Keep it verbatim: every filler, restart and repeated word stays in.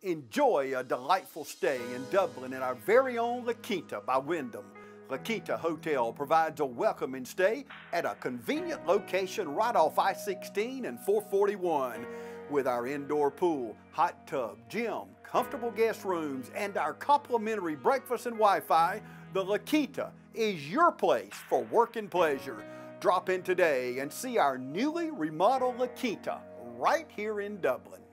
Enjoy a delightful stay in Dublin at our very own LaQuinta by Wyndham. LaQuinta Hotel provides a welcoming stay at a convenient location right off I sixteen and four forty-one. With our indoor pool, hot tub, gym, comfortable guest rooms, and our complimentary breakfast and Wi-Fi, the LaQuinta is your place for work and pleasure. Drop in today and see our newly remodeled LaQuinta right here in Dublin.